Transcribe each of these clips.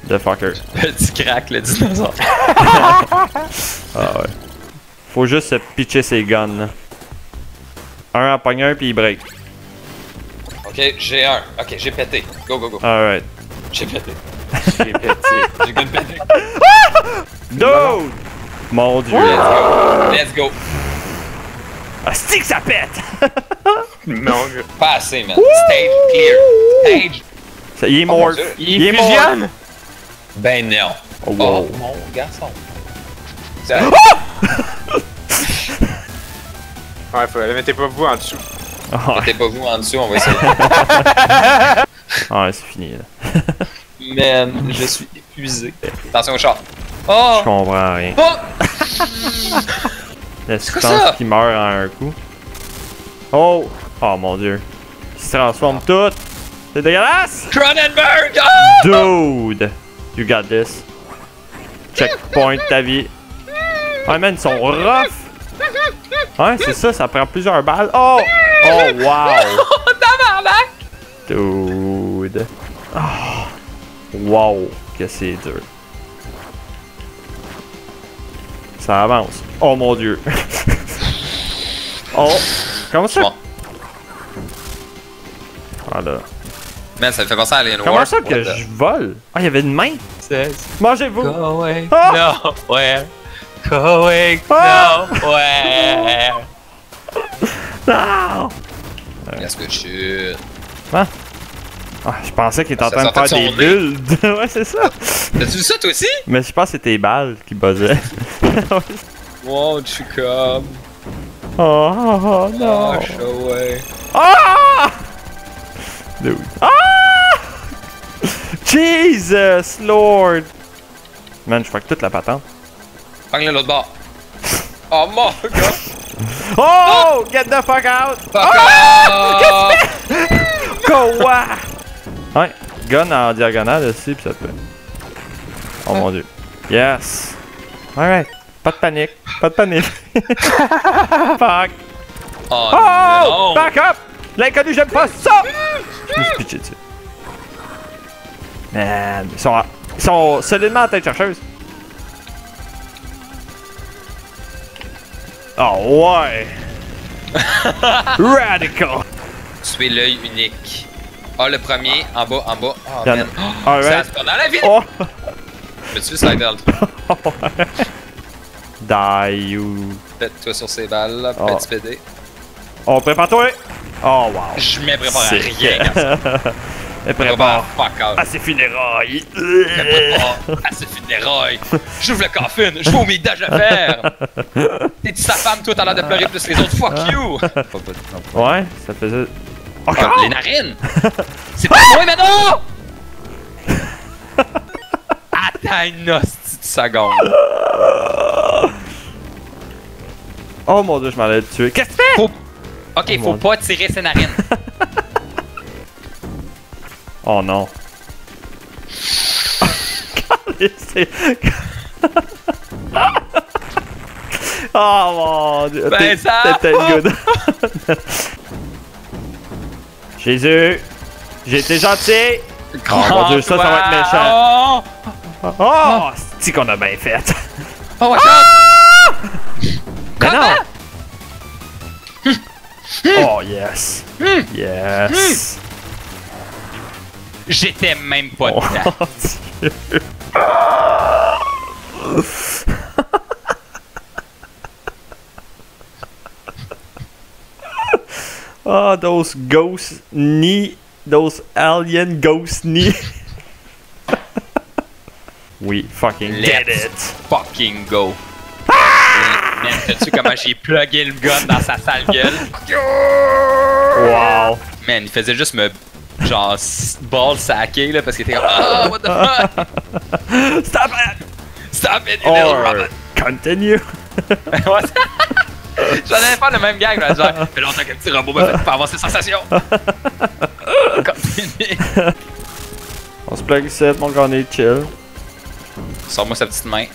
The fucker. Petit crack, le dinosaure. Ah ouais. Faut juste se pitcher ses guns là. Un en pogne un puis il break. Ok, j'ai un. Ok, j'ai pété. Go, go, go. Alright. J'ai pété. J'ai pété. J'ai gun pété. Dude! Mon dieu. Let's go. Let's go. Ah, stick ça pète! Non, Pas assez, man. Stage clear. Stage. Ça, il est Oh, mon mort. Dieu. Il est mort. fusionne! Ben non. Oh, Oh, wow. mon garçon. Ça- Ouais, faut la mettez pas vous en dessous. Ah, Mettez pas vous en dessous, on va essayer. ouais, c'est fini là. Man, je suis épuisé. Attention au char. Je Oh! comprends rien. Oh! La quoi ça? substance qui meurt en un coup. Oh! Oh mon dieu. Il se transforme tout. C'est dégueulasse! Cronenberg! Oh! Dude! You got this. Checkpoint ta vie. Ouais, man, ils sont rough! Ouais, c'est ça, ça prend plusieurs balles. Oh! Oh, wow! Oh, tabarnak! Dude! Oh. Wow! Que c'est dur. Ça avance. Oh mon dieu! Oh! Comment ça? Bon. Voilà. Man, ça me fait penser à Alien Comment Wars. ça que je vole? Ah, il y avait une main! 16. Mangez-vous! Go away. Ah! Nowhere. Go away. Ah! Nowhere. Non! Est-ce que je Ah, je pensais qu'il était en Ça train de faire sortait des de son nez. bulles. Ouais, c'est ça. T'as-tu vu ça toi aussi? Mais je pense que c'était les balles qui buzzaient. Won't you come? Oh, non. Wash away. Ah! Dude. Ah! Jesus Lord! Man, je fuck toute la patente. Prends-le l'autre bord. Oh mon gars! Oh! Get the fuck out! Fuck Ah! off! Quoi? Ouais, gun en diagonale aussi, pis ça te fait. Oh mon dieu. Yes! Alright. Pas de panique. Pas de panique. Fuck! Oh, Oh! non! Back up! L'inconnu, j'aime pas ça! Je me suis pitché dessus. Man, ils sont solidement en tête chercheuse. Oh ouais! Radical! Tu es l'œil unique. Ah, le premier, en bas, en bas. Oh, Y'en a- man. Alright. Ça se passe dans la vie! Oh! Mais tu veux slider dans le trou. Die, you. Pète-toi sur ces balles, là, Oh. petit PD. Oh, prépare-toi! Oh, wow. Je me prépare à C'est rien, garçon. Et prépare Fuck out. à ses funérailles. À ce funérailles. J'ouvre le coffin, je vois mes dages à faire. T'es-tu sa femme, toi, t'as l'air de pleurer plus que les autres. Fuck you. Ouais, ça faisait. Ah, Encore? les narines. C'est pas moi, maintenant. Attends une hostie de seconde. Oh mon dieu, je m'en allais te tuer. Qu'est-ce que tu fais? Ok, Oh, faut mon pas tirer ses narines. Oh non. C'est- Oh mon dieu. Ben, ça T'es good. Jésus, j'ai été gentil. Oh mon dieu, ça va être méchant. Oh, Oh, c'est qu'on a bien fait. oh watch out. Mais non. Hmm. Oh yes. Yes. J'étais même pas Oh dedans. Dieu. Oh, those ghosts knee, those alien ghost knee. We fucking did Let's it. fucking go. Man, sais-tu comment j'ai plugué le gun dans sa sale gueule? Wow. Man, il faisait juste me genre ball sacker là parce qu'il était comme ah what the fuck? Stop it. Stop it, you little Or robot! continue. What? J'en avais pas le même gag, là, genre, fait longtemps qu'un petit robot m'a fait faire avoir ses sensations. Continue. On se plug ici, mon gars, on est chill. Sors-moi sa petite main.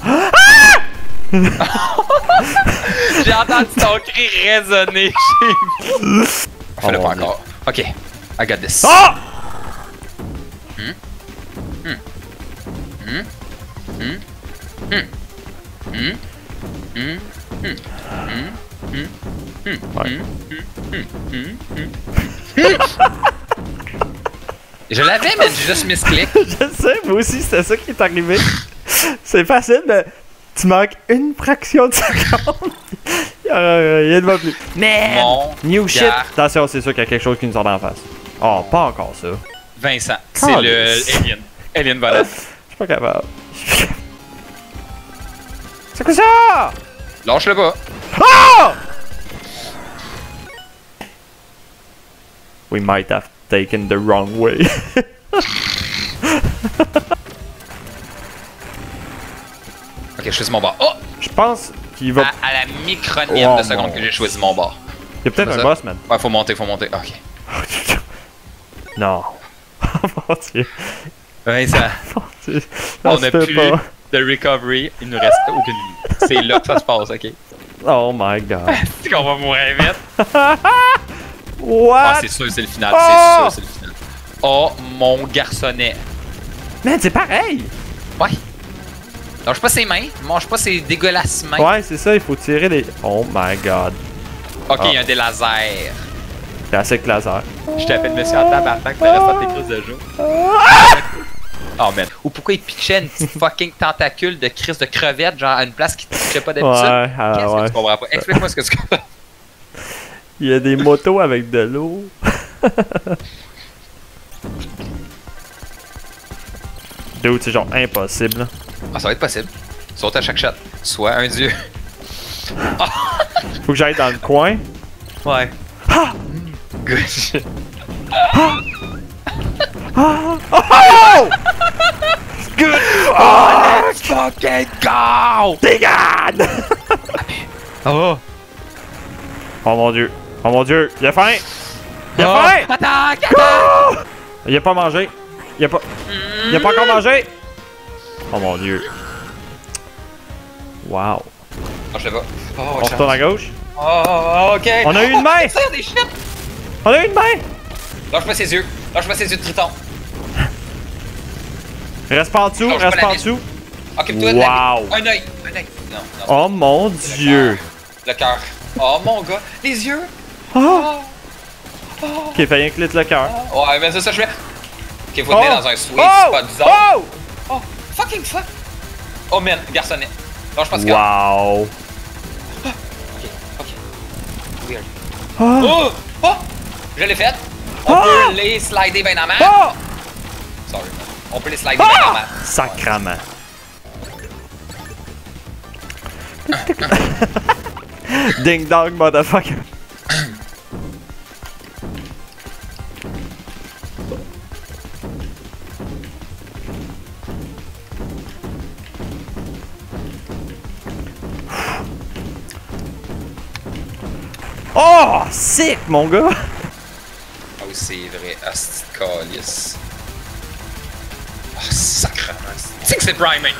J'ai entendu ton cri résonner chez moi. Fais-le Oh, pas mon encore. Ok, I got this. Ah! Je l'avais, mais j'ai juste misclick. Je sais, moi aussi, c'était ça qui est arrivé. C'est facile, mais tu manques une fraction de seconde. Il ne va plus. Mais new shit. Attention, c'est sûr qu'il y a quelque chose qui nous sort d'en face. Oh, pas encore ça. Vincent, c'est le Alien. Alien volant. Je suis pas capable. C'est quoi ça? Lâche-le pas. Oh! We might have taken the wrong way. Ok, je choisis mon bord. Oh! Je pense qu'il va. À la micronième de seconde que j'ai choisi mon bord. Il y a peut-être un boss, man. Ouais, faut monter, faut monter. Ok. Non. Oh mon dieu. Vincent, Mon dieu. on Ça a se peut plus pas. de recovery. Il nous reste aucune vie. C'est là que ça se passe, ok? Oh my god. C'est qu'on va mourir vite. What? Ah, c'est sûr, c'est le final. Oh! C'est sûr, c'est le final. Oh, mon garçonnet. Man, c'est pareil. Ouais. Lâche pas ses mains. Mange pas ses dégueulasses mains. Ouais, c'est ça, il faut tirer les. Oh my god. Ok, il y a des lasers. C'est assez que laser. Je t'appelle monsieur en tabarnak, mais reste pas tes crises de jour. Oh man. Ou pourquoi il pitchait une petite fucking tentacule de crise de crevette, genre à une place qui te pitchait pas d'habitude? Ouais, Qu'est-ce que ouais. tu comprends pas? Explique-moi ce que tu comprends. Il y a des motos avec de l'eau. Dude, c'est genre impossible. Ah, ça va être possible. Saute à chaque shot. Sois un dieu. Faut que j'aille dans le coin. Ouais. Ah! Good. Oh! Oh! Good! Oh! Let's fucking go! Dégage! Oh! Oh mon dieu. Oh mon dieu. Il a faim! Il a Oh! faim! Attaque! Oh! Il a pas mangé. Il a pas encore mangé. Oh mon dieu. Wow. Oh, je sais pas. Oh, On retourne à gauche. Oh, ok. On a eu une main! Tire des shit! On a eu une main! Lâche pas ses yeux. Lâche pas ses yeux de Triton. Reste pas en dessous, Lâche reste pas pas en la dessous. Occupe-toi de la Wow. vie. Un œil. Un œil. Non, non. Oh mon dieu. Le cœur. Oh mon gars. Les yeux. Oh! Oh. Ok, fais rien que le cœur. Ouais, mais c'est ça que je fais. Ok, faut Oh. tenir dans un sweet Oh! spot bizarre. Oh! Oh, fucking fuck. Oh man, garçonnet. Lâche pas ce cœur. Wow. Ok. Weird. Oh! Oh! Oh! Je l'ai fait. On Ah! peut les slider ben en main. Oh! Sorry. On peut les slider ben en Ah! main. Sacrament. Ding dong, motherfucker. Oh, sick, mon gars. Ah oui, c'est vrai. Asti de calice. Oh, sacrément. C'est que c'est priming.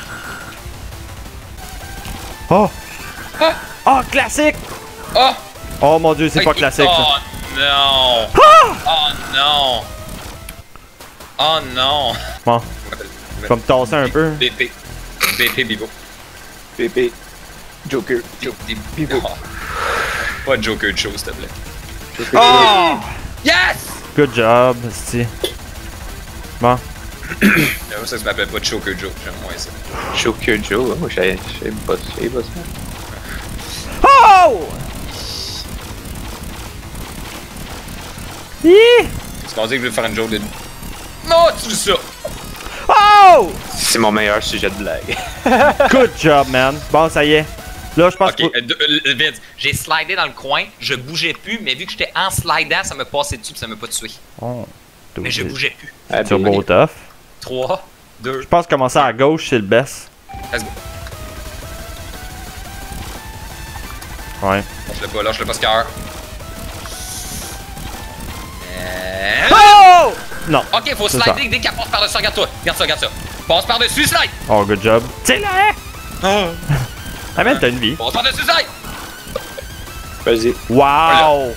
Oh, Ah! oh, classique. Oh! Oh mon dieu, c'est pas classique ça. Oh non! Ah! Oh non! Oh non! Bon, je vais me tasser un peu. BP. BP Bibo. Bébé. Joker. Bibo. Pas Joker de show, s'il te plaît. Joker. Oh! Yes! Good job, esti. Bon. J'avoue, ça se m'appelle pas Joker Joe, j'aime moins ça. Joker Joe. Moi, je savais pas ça. Oh! Hi! Est-ce qu'on dit que je vais faire une joke de. Non, tu dis ça! Oh! C'est mon meilleur sujet de blague. Good job, man. Bon, ça y est. Là, je pense Ok, que... Vince, j'ai slidé dans le coin, je bougeais plus, mais vu que j'étais en slidant, ça me passait dessus pis ça m'a pas tué. Oh, Mais je bougeais plus. Ah, Turbo tough. 3, 2, Je pense que commencer à gauche, c'est le best. let's go. Ouais. Lâche-le pas ce cœur. Oh! Non. Ok, faut C'est slider dès qu'elle passe par-dessus. Regarde-toi. Regarde ça. Passe par-dessus, slide! Oh, good job. Tiens là! Ah, man, t'as une vie. Passe par-dessus, slide! Vas-y. Wow!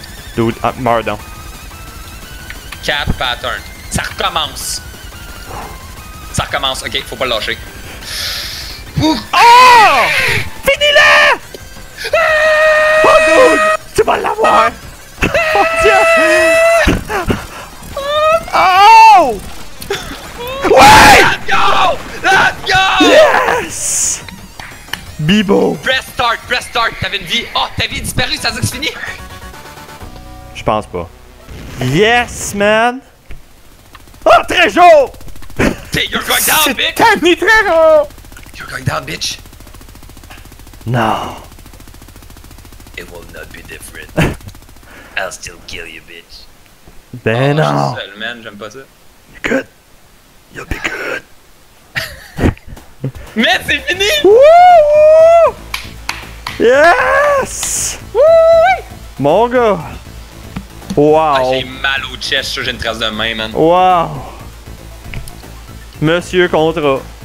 Dude, meurs donc. Cap pattern. Ça recommence. Ça recommence, ok, faut pas le lâcher. Oh! Finis-le! Oh, dude! Tu vas l'avoir! Oh, Dieu! Oh! Ouais! Let's go! Let's go! Yes! Bibo! Press start, t'avais une vie. Oh, ta vie est disparue, ça veut dire que c'est fini? Je pense pas. Yes, man! Oh, trésor! You're going down, bitch! T'as mis trésor! You're going down, bitch! Non! It will not be different. I'll still kill you, bitch. Ben non! Je suis seul, man, j'aime pas ça. Good! You'll be good! Mais c'est fini! Wouhou! Yes! Wouh! Mon gars! Wow! Ah, j'ai mal au chest, j'ai une trace de main, man. Wow! Monsieur Contrat.